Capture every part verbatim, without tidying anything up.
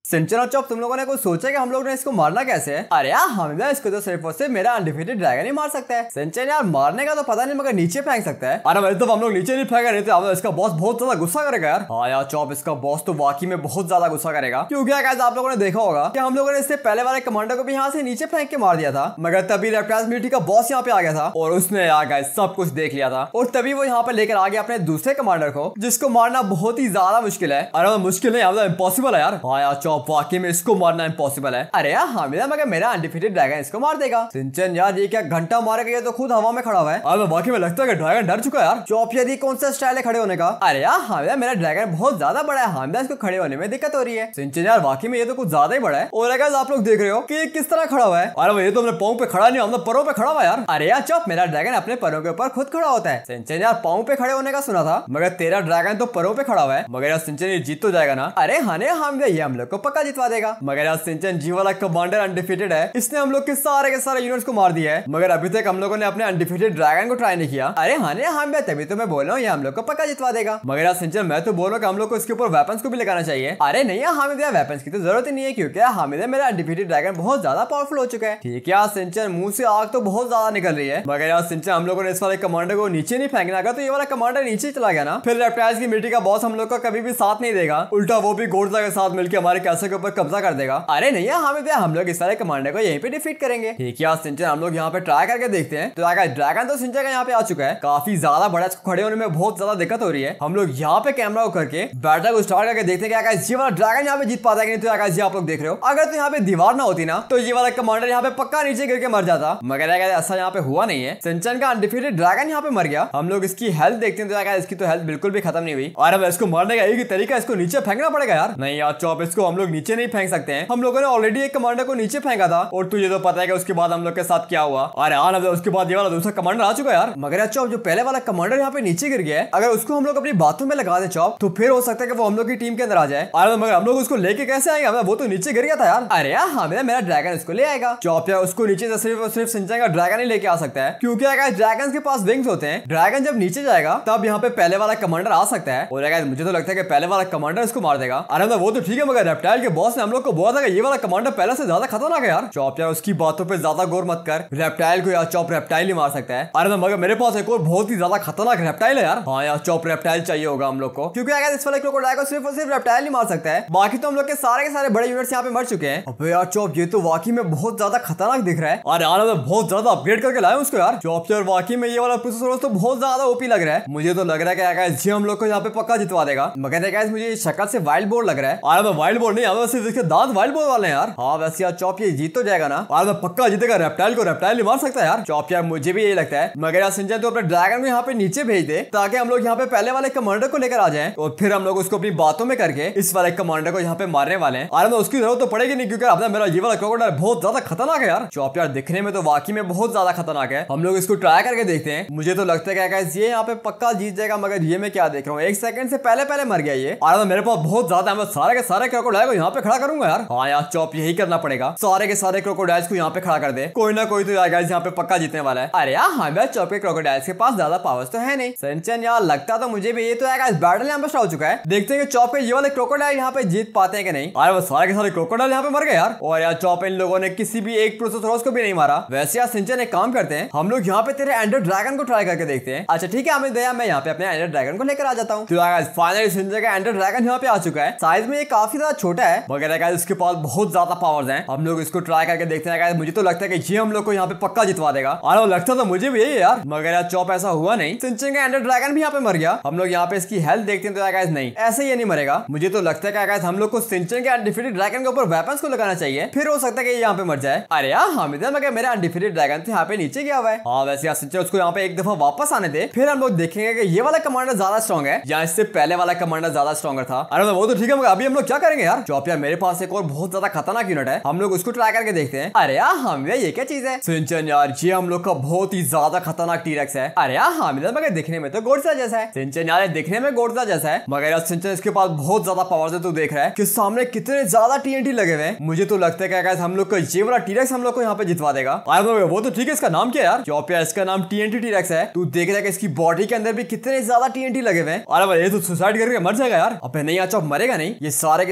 सिंचन और चॉप तुम लोगों ने कुछ सोचा कि हम लोग ने इसको मारना कैसे है? अरे यार हम इसको तो सिर्फ और सिर्फ मेरा अनडिफीटेड ड्रैगन ही मार सकता है। सिंचन यार मारने का तो पता नहीं मगर नीचे फेंक सकता है। अरे वैसे तो हम लोग नीचे नहीं फेंका नहीं थे, इसका बॉस बहुत ज्यादा गुस्सा करेगा यार। हाँ यार चॉप इसका बॉस तो वाकई में बहुत ज्यादा गुस्सा करेगा, क्योंकि गाइस आप लोगों ने देखा होगा कि हम लोगों ने इससे पहले वाले कमांडर को भी यहाँ से नीचे फेंक के मार दिया था, मगर तभी रेप्टाइल्स मिलिट्री का बॉस यहाँ पे आ गया था और उसने यार गाइस सब कुछ देख लिया था और तभी वो यहाँ पे लेकर आ गया अपने दूसरे कमांडर को, जिसको मारना बहुत ही ज्यादा मुश्किल है। अरे मुश्किल नहीं, इम्पॉसिबल है यार। हाँ यार चॉप वाकई में इसको मारना इम्पॉसिबल है। अरे यार हामिदा मगर मेरा अनडिफीटेड ड्रैगन इसको मार देगा। सिंचन यार ये क्या घंटा मारेगा, ये तो खुद हवा में खड़ा हुआ है। अब वाकई में लगता है कि ड्रैगन डर चुका है यार। चॉप यार ये कौन सा स्टाइल है खड़े होने का? अरे यार हामिदा मेरा ड्रैगन बहुत ज्यादा बड़ा है, हामिदा इसको खड़े होने में दिक्कत हो रही है। सिंचन यार वाकई में ये तो कुछ ज्यादा ही बड़ा है। और अगर आप लोग देख रहे हो कि किस तरह खड़ा हुआ है। अरे ये तो अपने पाँव पे खड़ा नहीं, हमने परों पे खड़ा हुआ यार। अरे यार चॉप मेरा ड्रैगन अपने परों के ऊपर खुद खड़ा होता है। सिंचन यार पाँव पे खड़े होने का सुना था, मगर तेरा ड्रैगन तो परों पे खड़ा हुआ है। मगर यार सिंचन ये जीत तो जाएगा ना? अरे हाँ हामिदा ये हम लोग को पक्का जितवा देगा। मगर यार सिंचन जी वाला कमांडर अनडिफीटेड है, इसने हम लोग के सारे के सारे यूनिट्स को मार दिया है, मगर अभी तक हम लोगों ने अपने अनडिफीटेड ड्रैगन को ट्राई नहीं किया। अरे हाँ हामिदा तभी तो मैं बोल रहा हूँ ये हम लोग को पक्का जितवा देगा। मगर यार सिंचन मैं तो बोल रहा हूँ कि हम लोग को इसके ऊपर वेपन्स को भी लगाना चाहिए। अरे नहीं हामिदा वेपन्स की तो जरूरत ही नहीं है, क्योंकि हामिदा मेरा अनडिफीटेड ड्रैगन बहुत ज्यादा पावरफुल हो चुका है। ठीक है यार सिंचन मुंह से आग तो बहुत ज्यादा निकल रही है, मगर यार सिंचन हम लोगों ने इस वाले कमांडर को नीचे नहीं फेंकना, अगर तो ये वाला कमांडर नीचे चला गया ना, फिर रेप्टाइल्स की मिलिट्री का बॉस हम लोग का कभी भी साथ नहीं देगा, उल्टा वो भी गोडज़ा के साथ मिलकर हमारे कैसल के ऊपर कब्जा कर देगा। अरे नहीं हामिदा हम लोग इस सारे कमांडर को यहीं पे डिफीट करेंगे। ठीक है सिंचन हम लोग यहाँ पे ट्राई करके देखते हैं। तो ड्रैगन तो सिंचन का यहाँ पे आ चुका है, काफी ज्यादा बड़ा, इसको खड़े होने में बहुत ज्यादा दिक्कत हो रही है। हम लोग यहाँ पे कैमरा को करके बैटल को स्टार्ट करके देखते हैं कि ये वाला ड्रैगन यहाँ पे जीत पाता है कि नहीं। तो ये आप लोग देख रहे हो, अगर तो यहाँ पे दीवार ना होती ना तो ये वाला कमांडर यहाँ पे पक्का नीचे गिर के मर जाता, मगर ऐसा यहाँ पे हुआ नहीं है। सिंचन का अनडिफीटेड ड्रैगन यहाँ पे मर गया। हम लोग इसकी हेल्थ देखते हैं तो इसकी तो हेल्थ बिल्कुल भी खत्म नहीं हुई, और अब इसको मारने का एक ही तरीका, इसको नीचे फेंकना पड़ेगा यार। नहीं यार चॉप इसको हम लोग नीचे नहीं फेंक सकते हैं, हम लोगों ने ऑलरेडी एक कमांडर को नीचे फेंका था और तुझे तो पता है कि उसके बाद हम लोग के साथ क्या हुआ। अरे हाँ उसके बाद ये वाला दूसरा कमांडर आ चुका है यार। मगर चॉप जो पहले वाला कमांडर यहाँ पे नीचे गिर गया है, अगर उसको हम लोग अपनी बातों में लगा दे चॉप, तो फिर हो सकता है कि वो हम लोग की टीम के अंदर आ जाए। अरे मगर हम लोग उसको लेके कैसे आएंगे, वो तो नीचे गिर गया था यार। अरे यार हाँ मेरा ड्रैगन इसको ले आएगा। चॉप यार उसको नीचे से सिर्फ और सिर्फ सिंचन का ड्रैगन ही लेके आ सकता है, क्योंकि अगर ड्रैगन के पास विंग्स होते हैं, ड्रैगन जब नीचे जाएगा तब यहाँ पे पहले वाला कमांडर आ सकता है, और अगर मुझे तो लगता है कि पहले वाला कमांडर इसको मार देगा। अरे वो तो ठीक है, मगर रेप्टाइल के बॉस ने हम लोग को बोला था कि ये वाला कमांडर पहले से ज्यादा खतरनाक है यार। चॉप यार उसकी बातों पे ज्यादा गौर मत कर, रेप्टाइल को यार चॉप रेप्टाइल ही मार सकता है। अरे मगर मेरे पास एक और बहुत ही ज्यादा खतरनाक रेप्टाइल है यार। हाँ यार चॉप रेप्टाइल चाहिए होगा हम लोग को, क्योंकि अगर इस वाले क्रोकोडाइल को सिर्फ और सिर्फ रेप्टाइल ही मार सकता है, बाकी तो हम लोग के सारे के सारे बड़े यूनिट्स यहाँ पे मर चुके हैं। अबे यार चॉप ये तो वाकई में बहुत ज्यादा खतरनाक दिख रहा है। अरे यार मैं बहुत ज्यादा अपग्रेड करके लाया उसको यार। चॉप यार वाकई में ये वाला प्रोसेसर तो बहुत ज्यादा ओपी लग रहा है। मुझे तो लग रहा है कि जी हम लोग को यहाँ पे पक्का जितवा देगा, मगर गाइस मुझे शक्ल से वाइल्ड बोर्ड लग रहा है। अरे वाइल्ड बोर्ड नहीं, सिर्फ इसके दांत वाइल्ड बोर्ड वाले हैं यार। हाँ वैसे यार चॉप ये जीत तो जाएगा ना? अरे पक्का जीतेगा, रेप्टाइल को रेप्टाइल ही मार सकता है यार चॉप यार, मुझे भी यही लगता है। मगर यार सिंचन तो अपने ड्रैगन को यहाँ पे नीचे भेज दे, ताकि हम लोग यहाँ पे पहले वाले कमांडर को लेकर आ जाएं और फिर हम लोग उसको अपनी बातों में करके इस वाले कमांडर को यहाँ पे मारने वाले हैं। अरे उसकी जरूरत तो पड़ेगी नहीं, क्योंकि अपना मेरा ये वाला क्रोकोडाइल बहुत ज्यादा खतरनाक है यार। चॉप यार दिखने में तो वाकई में बहुत ज्यादा खतरनाक है, हम लोग इसको ट्राई करके देखते हैं। मुझे तो लगता है कि ये यहाँ पे पक्का जीत जाएगा, मगर ये मैं क्या देख रहा हूँ, एक सेकंड से पहले पहले मर गया ये। अरे मेरे पास बहुत ज्यादा, मैं सारे के सारे क्रोकोडाइल को यहाँ पे खड़ा करूंगा यार। हाँ यार चॉप यही करना पड़ेगा, सारे के सारे क्रोकोडाइल्स को यहाँ पे खड़ा कर दे, कोई ना कोई तो यार गाइस यहाँ पे पक्का जीतने वाला है। अरे यार हाँ चॉप के क्रोकोडाइल्स के पास ज्यादा पावर्स तो है नहीं। सिंचन यार लगता तो मुझे भी ये तो यार बैटल यहाँ पे स्टार्ट हो चुका है, देखते हैं कि चॉप के ये वाले क्रोकोडाइल यहाँ पे जीत पाते हैं कि नहीं। अरे वो सारे के सारे क्रोकोडाइल यहाँ पे मर गए यार, और यार चॉप इन लोगों ने किसी भी एक प्रोसेसरोस को भी नहीं मारा। वैसे यार सिंचन एक काम करते हैं, हम लोग यहाँ पे तेरे एंडर ड्रैगन को ट्राई करके देखते हैं। अच्छा ठीक है हमें दया, मैं यहाँ पे अपने एंडर ड्रैगन को लेकर आ जाता हूँ। फाइनली सिंचन का एंडर ड्रैगन यहाँ पे आ चुका है, साइज में ये काफी ज्यादा छोटा है, मगर इसके पास बहुत ज्यादा पावर्स हैं। हम लोग इसको ट्राई करके देखते हैं। मुझे तो लगता है कि ये हम लोग को यहाँ पे पक्का जितवा देगा। अरे लगता तो मुझे भी यही यार, मगर यार चॉप ऐसा हुआ नहीं, सिंचन का एंडर ड्रैगन भी यहाँ पे मर गया। हम लोग यहाँ पे इसकी हेल्थ देखते हैं तो गाइस नहीं, ऐसे ही नहीं मरेगा। मुझे तो लगता है कि गाइस हम लोग को सिंचन के अनडिफीटेड ड्रैगन के ऊपर वेपन्स को लगाना चाहिए, फिर हो सकता है कि यहाँ पे मर जाए। अरे यार हामिदा मगर मेरा अनडिफीटेड ड्रैगन तो यहाँ पे नीचे गया हुआ है। हाँ वैसे यार सिंचन उसको यहाँ पे एक दफा वापस आने दे, फिर हम लोग देखेंगे कि ये वाला कमांडर ज्यादा स्ट्रॉन्ग है या इससे पहले वाला कमांडर ज्यादा स्ट्रॉन्गर था। अरे वो तो ठीक है, मगर अभी हम लोग क्या करेंगे यार? चॉप यार मेरे पास एक और बहुत ज्यादा खतरनाक यूनिट है, हम लोग उसको ट्राई करके देखते हैं। अरे यार हामिदा ये क्या चीज है? सिंचन यार ये हम लोग का बहुत ही ज्यादा खतरनाक टीरेक्स है। अरे यार हामिदा मगर दिखने में तो गोडज़ा जैसा है। सिंचन यार दिखने में गोडज़ा जैसा है, मगर यार सिंचन इसके पास बहुत ज्यादा पावर है। तू देख रहा है कि सामने कितने ज्यादा टीएनटी लगे हुए हैं। मुझे तो लगता है कि हम लोग को ये वाला टीरेक्स हम लोग को यहाँ पे जितवा देगा। वो तो ठीक है, इसका नाम क्या है यार? चॉप यार इसका नाम टीएनटी टीरेक्स है। तू देख रहा है इसकी बॉडी के अंदर भी कितने ज्यादा टीएनटी लगे हुए हैं। अरे ये तो सुसाइड करके मर जाएगा यार। अब नहीं यार चॉप मरेगा नहीं, ये सारे के सारे यूनिट्स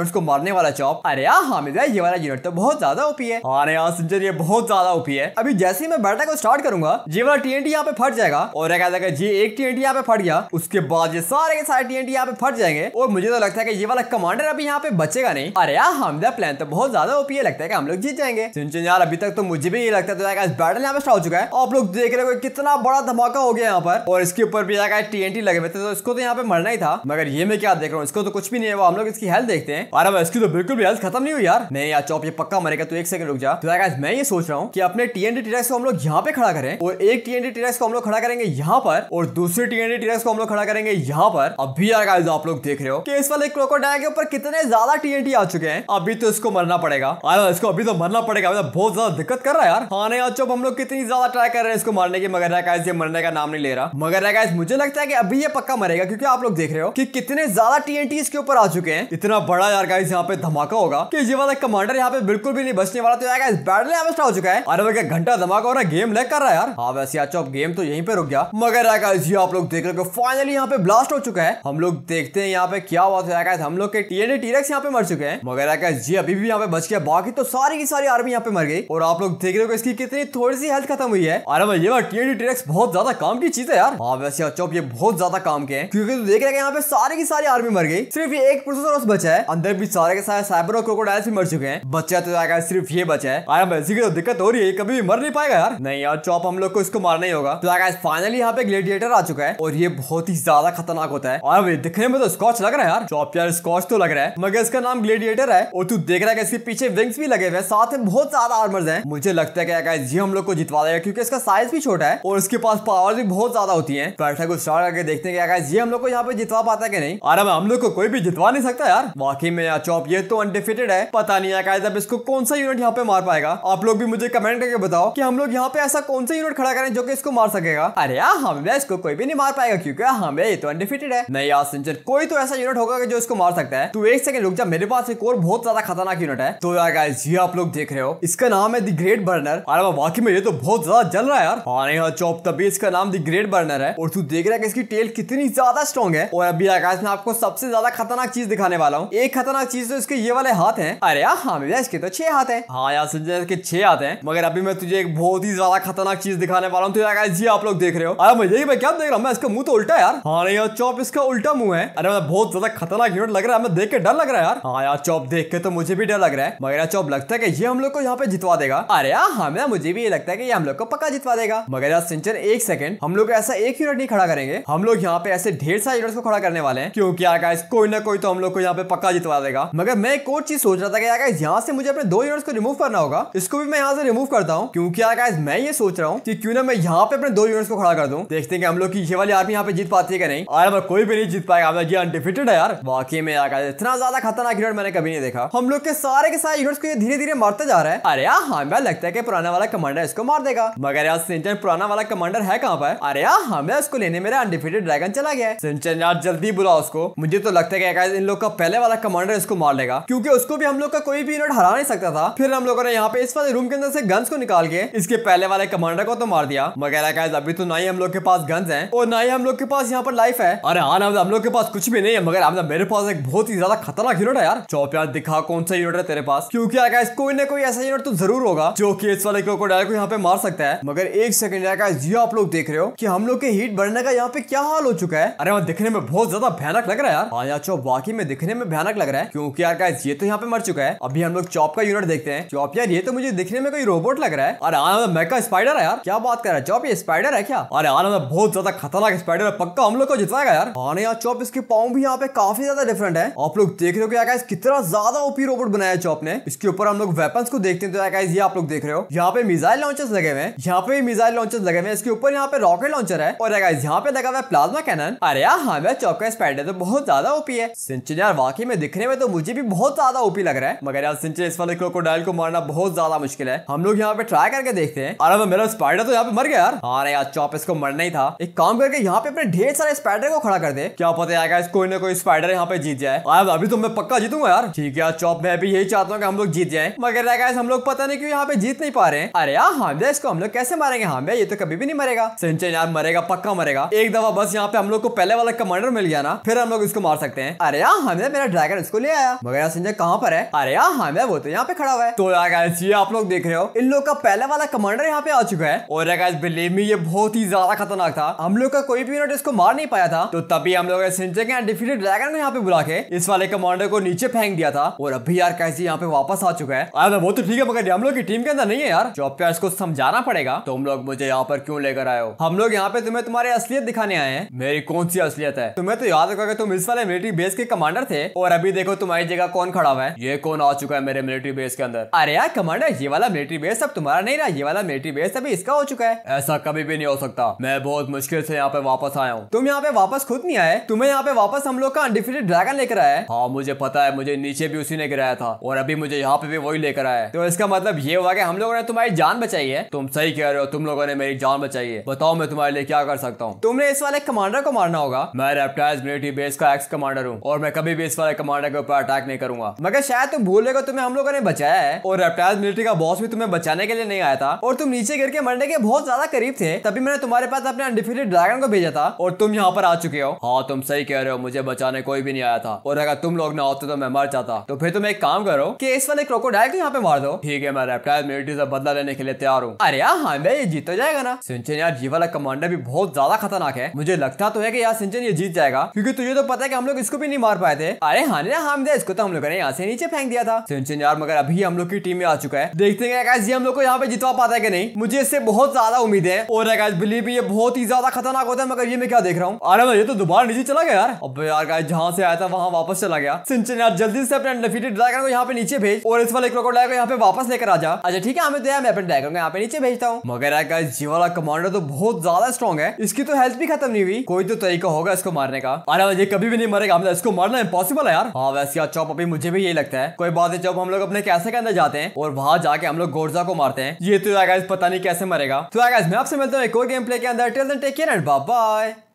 उसको मारने वाला चॉप। अरे यार हामिद ये वाला यूनिट तो बहुत ज्यादा ओपी है। अरे यार सिंचन ये बहुत ज्यादा ओपी है। अभी जैसे ही मैं बैटल को स्टार्ट करूंगा ये वाला टीएनटी यहाँ पे फट जाएगा और अगर ये एक टीएनटी यहाँ पे फट गया उसके बाद ये सारे के सारे टीएनटी यहाँ पे फट जाएंगे और मुझे तो लगता है कि ये वाला कमांडर अभी यहाँ पे बचेगा नहीं। अरे यार हामिद प्लान तो बहुत ज्यादा ओपी है, लगता है कि हम लोग जीत जाएंगे। सिंचन यार अभी तक तो मुझे भी ये लगता है बैटल यहाँ पे स्टार्ट हो चुका है। आप लोग देख रहे हो कितना बड़ा धमाका हो गया यहाँ पर और इसके ऊपर भी टीएनटी लगे हुए थे तो इसको तो यहाँ पे मरना ही था। मगर ये मैं क्या देख रहा हूँ, इसको तो कुछ भी नहीं है। वो हम लोग इसकी हेल्थ देखते हैं। अरे भाई इसकी तो बिल्कुल भी हेल्थ खत्म नहीं हुई यार। नहीं यार चॉप ये पक्का मरेगा। तो एक सेकंड रुक जा। तो गाइस मैं ये सोच रहा हूँ कि अपने टीएनटी टीरेक्स को हम लोग यहाँ पे खड़ा करें और एक टीएनटी टीरेक्स को हम लोग खड़ा करेंगे यहाँ पर और दूसरे टीएनटी टीरेक्स को हम लोग खड़ा करेंगे यहाँ पर। अभी यार गाइस आप लोग देख रहे हो कि इस वाले क्रोकोडाइल के ऊपर कितने ज्यादा टीएनटी आ चुके हैं। अभी तो इसको मरना पड़ेगा। अरे इसको अभी तो मरना पड़ेगा, बहुत ज्यादा दिक्कत कर रहा है यार। हाँ नहीं चॉप हम लोग कितनी ज्यादा ट्राई कर रहे हैं इसको मारने की, मगर गाइस ये मरने का नाम नहीं ले रहा। मगर गाइस मुझे लगता है कि अभी ये पक्का मरेगा क्योंकि आप लोग देख रहे हो कि कितने ज्यादा टीएनटी इसके ऊपर आ चुके हैं। इतना बड़ा यार गाइस यहाँ पे धमाका होगा कि ये वाला कमांडर यहाँ पे बिल्कुल भी नहीं बचने वाला। तो यार गाइस बैटल यहाँ पे स्टार्ट हो चुका है। अरे भाई घंटा धमाका हो रहा है, गेम लैग कर रहा है यार। हाँ वैसे यार चॉप गेम तो यहीं पे रुक गया। मगर यार गाइस ये आप लोग देख रहे हो फाइनली यहाँ पे ब्लास्ट हो चुका है। हम लोग देखते हैं यहाँ पे क्या हुआ था। गाइस हम लोग के टीएनटी टीरेक्स यहाँ पे मर चुके हैं मगर यार गाइस ये अभी भी यहाँ पे बच गया। बाकी तो सारी की सारी आर्मी यहाँ पे मर गई और आप लोग देख रहे हो इसकी कितनी थोड़ी सी हेल्थ खत्म हुई है। अरे भाई ये टीएनटी टीरेक्स बहुत ज्यादा काम की चीज है यार। हाँ वैसे यार चॉप ये बहुत ज्यादा काम के हैं क्योंकि तू देख रहे हैं यहाँ पे सारी की सारी आर्मी मर गई, सिर्फ ये एक प्रोसेसर बचा है। अंदर भी सारे के सारे साइबर और क्रोकोडाइल्स भी मर चुके हैं। बच्चा तो यार सिर्फ ये बचा है। अरे भाई इसी की तो दिक्कत हो रही है, कभी भी मर नहीं पाएगा यार। नहीं यार चॉप हम लोग को इसको मारना ही होगा। तो यार फाइनली यहाँ पे ग्लेडिएटर आ चुका है और ये बहुत ही ज्यादा खतरनाक होता है। और दिखने में तो स्कॉच लग रहा है यार। चॉप यार स्कॉच तो लग रहा है मगर इसका नाम ग्लेडिएटर है और तू देख रहा है इसके पीछे विंग्स भी लगे हुए, साथ में बहुत ज्यादा आर्मर्स हैं। मुझे लगता है कि गाइस ये हम लोग को जितवा देगा क्योंकि इसका साइज भी छोटा है और इसके पास पावर भी बहुत ज्यादा होती है। बैठक को स्टार्ट करके देखते हैं कि गाइस ये हम लोग को यहाँ पे जितवा पाता है कि नहीं। अरे हम लोग को कोई भी जितवा नहीं सकता यार। वाकई में यार चॉप ये तो अनडिफिटेड है। पता नहीं गाइस अब इसको कौन सा यूनिट यहाँ पे मार पाएगा। आप लोग भी मुझे कमेंट करके बताओ कि हम लोग यहाँ पे ऐसा कौन सा यूनिट खड़ा करें जो कि इसको मार सकेगा। अरे यार हमें इसको कोई भी नहीं मार पाएगा क्योंकि हमें ये तो अनडिफिटेड है। नहीं यार सिंचन कोई तो ऐसा यूनिट होगा जो इसको मार सकता है। तू एक सेकंड रुक जा, मेरे पास एक और बहुत ज्यादा खतरनाक यूनिट है। तो यार गाइस ये आप लोग देख रहे हो इसका नाम है द ग्रेट बर्नर। अरे वाकई में ये तो बहुत ज्यादा जल रहा है यार। हाँ नहीं चॉप तभी इसका नाम द ग्रेट बर्नर है और तू देख रहा है कि इसकी टेल कितनी ज्यादा स्ट्रॉन्ग है। और अभी आकाश में आपको सबसे ज्यादा खतरनाक चीज दिखाने वाला हूँ। एक खतरनाक चीज तो इसके ये वाले हाथ हैं। अरे यार हाँ मेरा इसके तो छह हाथ हैं। हाँ यार संजय इसके छह हाथ हैं मगर अभी मैं तुझे एक बहुत ही ज्यादा खतरनाक चीज दिखाने वाला हूँ। तो यार ये आप लोग देख रहे हो। अरे मैं यही मैं क्या देख रहा हूँ, मैं इसका मुंह तो उल्टा है यार। हाँ नहीं यार चॉप इसका उल्टा मुंह है। अरे मैं बहुत ज्यादा खतरनाक यूनिट लग रहा है, मैं देख के डर लग रहा है यार। हाँ यार चॉप देख के तो मुझे भी डर लग रहा है मगर यार चॉप लगता है कि ये हम लोग को यहाँ पे जितवा देगा। अरे यार हाँ मुझे भी ये लगता है कि ये हम लोग को पक्का जितवा देगा। मगर यार सिंचन एक सेकंड, हम लोग ऐसा एक यूनिट नहीं खड़ा करेंगे, हम लोग यहाँ पे ऐसे ढेर सारे यूनिट्स को खड़ा करने वाले हैं क्योंकि यार गाइस कोई ना कोई तो हम लोग को यहाँ पे पक्का जितवा देगा। मगर मैं एक और चीज सोच रहा था कि यार गाइस यहाँ से मुझे अपने दो यूनिट्स को रिमूव करना होगा। इसको भी मैं यहाँ से रिमूव करता हूँ क्योंकि यार गाइस मैं ये सोच रहा हूँ कि क्यों ना मैं यहाँ पे अपने दो यूनिट्स को खड़ा कर दूं। देखते हैं कि हम लोग की ये वाली आर्मी यहाँ पे जीत पाती है कि नहीं। अरे कोई भी नहीं जीत पाएगा, ये अनडिफिटेड है यार। वाकई में यार इतना ज्यादा खतरनाक यूनिट मैंने कभी नहीं देखा। हम लोग के सारे के सारे यूनिट्स को ये धीरे धीरे मारते जा रहा है। अरे यार हमें लगता है कि पुराना वाला कमांडर इसको मार देगा मगर यार सिंचन पुराना वाला कमांडर है कहाँ पर। अरे यार हमें उसको लेने मेरा अनडिफिटेड ड्रैगन चला गया है। सिंचन यार जल्दी बुलाओ उसको। मुझे तो लगता है कि इन लोग का पहले वाला कमांडर इसको मार लेगा क्योंकि उसको भी हम लोग का कोई भी यूनिट हरा नहीं सकता था। फिर हम लोगों ने यहाँ पे इस वाले रूम के अंदर से गन्स को निकाल के इसके पहले वाले कमांडर को तो मार दिया। मगर गाइस अभी तो ना ही हम लोग के पास गन्स हैं और ना ही हम लोग के पास यहाँ पर लाइफ है। अरे हाँ हम लोग के पास कुछ भी नहीं है मगर हम मेरे पास एक बहुत ही ज्यादा खतरनाक यूनिट है यार। चौप यार दिखा कौन सा यूनिट है तेरे पास क्योंकि गाइस कोई ना कोई ऐसा यूनिट तो जरूर होगा जो कि इस वाले क्रोकोडाइल को यहाँ पे मार सकता है। मगर एक सेकंड गाइस ये आप लोग देख रहे हो कि हम लोग के हीट बढ़ने का यहाँ पे क्या हाल हो चुका है। अरे वहाँ दिखने में बहुत ज्यादा भयानक लग रहा है यार। हाँ यार चौप वाकई में दिखने में भयानक लग रहा है क्योंकि यार गाइस ये तो यहाँ पे मर चुका है। अभी हम लोग चॉप का यूनिट देखते हैं। चॉप यार ये तो मुझे दिखने में कोई रोबोट लग रहा है। अरे हाँ मेका स्पाइडर है यार। क्या बात कर रहा है चॉप, ये स्पाइडर है क्या? अरे हाँ बहुत ज्यादा खतरनाक स्पाइडर है, पक्का हम लोग को जितवाएगा यार। हाँ यार चॉप इसके पाँव भी यहाँ पे काफी ज्यादा डिफरेंट है। आप लोग देख रहे हो कि कितना ज्यादा ओपी रोबोट बनाया है चॉप ने। इसके ऊपर हम लोग वेपन्स को देखते हैं तो गाइस ये आप लोग देख रहे हो यहाँ पे मिसाइल लॉन्चर्स लगे हुए हैं। यहाँ पे मिसाइल लॉन्चर्स लगे हुए हैं। इसके ऊपर यहाँ पे रॉकेट लॉन्चर है और गाइस यहाँ पे लगा हुआ है प्लाज्मा कैनन। अरे यार हाँ यार चॉप का स्पाइडर तो बहुत ज्यादा ओपी है। सिंचन यार वाकई में दिखने में तो मुझे भी बहुत ज्यादा ओपी लग रहा है मगर यार सिंचन इस वाले क्रोकोडाइल को मारना बहुत ज्यादा मुश्किल है। हम लोग यहाँ पे ट्राई करके देखते हैं। अरे मेरा स्पाइडर तो यहाँ पे मर गया यार। हाँ यार चॉप इसको मरना ही था। एक काम करके यहाँ पे अपने ढेर सारे स्पाइडर को खड़ा कर दे, क्या पता है गाइस कोई ना कोई स्पाइडर यहाँ पे जीत जाए। अभी तो मैं पक्का जीतूंगा यार। ठीक है यार चॉप, मैं भी यही चाहता हूँ कि हम लोग जीत जाए मगर गाइस हम लोग पता नहीं क्यों यहाँ पे जीत नहीं पा रहे हैं। अरे यार हाँ इसको हम लोग कैसे मारेंगे? हाँ ये तो कभी भी नहीं मरेगा। सिंचन यार मरेगा, पक्का मरेगा। एक दफा बस यहाँ पे हम लोग को पहले वाला कमांडर मिल गया ना, फिर हम लोग इसको मार सकते हैं। अरे यार हमें मेरा ड्रैगन इसको को ले आया। मगर यार संजय कहाँ पर है? अरे यार हाँ वो तो यहाँ पे खड़ा हुआ है। तो यार गाइस ये आप लोग देख रहे हो, इन लोग का पहले वाला कमांडर यहाँ पे आ चुका है। और गाइस बिलीव मी ये बहुत ही ज्यादा खतरनाक था। हम लोग का कोई भी यूनिट इसको मार नहीं पाया था। तो तभी हम लोग संजय के अनडिफीटेड ड्रैगन को यहाँ पे बुला के इस वाले कमांडर को नीचे फेंक दिया था। और अभी यार कैसे यहाँ पे वापस आ चुका है। अरे वो तो ठीक है मगर हम लोग की टीम के अंदर नहीं है यार। जो पे इसको समझाना पड़ेगा तुम लोग मुझे यहाँ पर क्यों लेकर आए हो। हम लोग यहाँ पे तुम्हें तुम्हारी असलियत दिखाने आए हैं। मेरी कौन सी असलियत है? तुम्हें तो याद होगा तुम इस वाले मिलिट्री बेस के कमांडर थे। और अभी देखो तुम्हारी जगह कौन खड़ा हुआ है। ये कौन आ चुका है मेरे मिलिट्री बेस के अंदर? अरे यार कमांडर ये वाला मिलिट्री बेस अब तुम्हारा नहीं रहा। ये वाला मिलिट्री बेस अभी इसका हो चुका है। ऐसा कभी भी नहीं हो सकता। मैं बहुत मुश्किल से यहाँ पे वापस आया हूँ। तुम यहाँ पे वापस खुद नहीं आए। तुम्हें यहाँ पे वापस हम लोग का अनडिफीटेड ड्रैगन लेकर आया है। हाँ मुझे पता है, मुझे नीचे भी उसी ने गिराया था और अभी मुझे यहाँ पे भी वही लेकर आया है। तो इसका मतलब ये हुआ कि हम लोगों ने तुम्हारी जान बचाई है। तुम सही कह रहे हो, तुम लोगों ने मेरी जान बचाई है। बताओ मैं तुम्हारे लिए क्या कर सकता हूँ? तुमने इस वाले कमांडर को मारना होगा। मैं रेप्टाइल्स मिलिट्री बेस का एक्स कमांडर हूँ और मैं कभी भी इस वाले कमांडर के ऊपर अटैक नहीं करूंगा। मगर शायद तुम भूल गए, तुम्हें हम लोगों ने बचाया है और रेप्टाइल्स मिलिट्री का बॉस भी तुम्हें बचाने के लिए नहीं आया था और तुम नीचे गिर के मरने के बहुत ज्यादा करीब थे। तभी मैंने तुम्हारे पास अपने अनडिफीटेड ड्रैगन को भेजा था और तुम यहाँ पर आ चुके हो। हाँ तुम सही कह रहे हो, मुझे बचाने कोई भी नहीं आया था और अगर तुम लोग ना होते तो मैं मर जाता। तो फिर तुम एक काम करो कि इस वाले क्रोकोडाइल को यहाँ पे मार दो। ठीक है मैं रेप्टाइल मिलिट्री से बदला लेने के लिए तैयार हूँ। अरे यार हाँ भाई ये जीत तो जाएगा ना। सिंचन यार ये वाला कमांडर भी बहुत ज्यादा खतरनाक है। मुझे लगता तो है कि यार सिंचन ये जीत जाएगा क्योंकि तुझे तो पता है कि हम लोग इसको भी नहीं मार पाए थे। अरे हाँ ना हम इसको तो हम लोगों ने यहाँ से नीचे फेंक दिया था। सिंचन यार मगर अभी हम लोग की टीम में आ चुका है। देखते हैं गाइस ये हम लोग को यहाँ पे जितवा पाता है कि नहीं। मुझे इससे बहुत ज्यादा उम्मीद है और गाइस बिलीव मी ये बहुत ही ज्यादा खतरनाक होता है। मगर ये मैं क्या देख रहा हूँ? अरे ये तो दोबारा नीचे चला गया यार। अब यार गाइस जहाँ से आया था वहाँ वापस चला गया। सिंचन यार जल्दी से अपने अनडिफीटेड ड्रैगन को यहाँ पे नीचे भेज और इस वाले क्रोकोडाइल को यहाँ पे वापस लेकर आ जा। अच्छा ठीक है हमें तो मैं अपने ड्रैगन को यहाँ पे नीचे भेजता हूँ। मगर यार गाइस ये वाला कमांडर तो बहुत ज्यादा स्ट्रॉन्ग है। इसकी तो हेल्थ भी खत्म नहीं हुई। कोई तो तरीका होगा इसको मारने का। अरे ये कभी भी नहीं मरेगा। हम इसको मारना इम्पॉसिबल है यार। हाँ वैसे यार चौप अभी मुझे भी यही लगता है। कोई बात है चौप हम लोग अपने कैसे के अंदर जाते हैं और वहां जाके हम लोग गोर्जा को मारते हैं। ये तो गाइस पता नहीं कैसे मरेगा। तो गाइस मैं आपसे मिलता हूँ एक और गेम प्ले के अंदर। Till then take care and bye bye.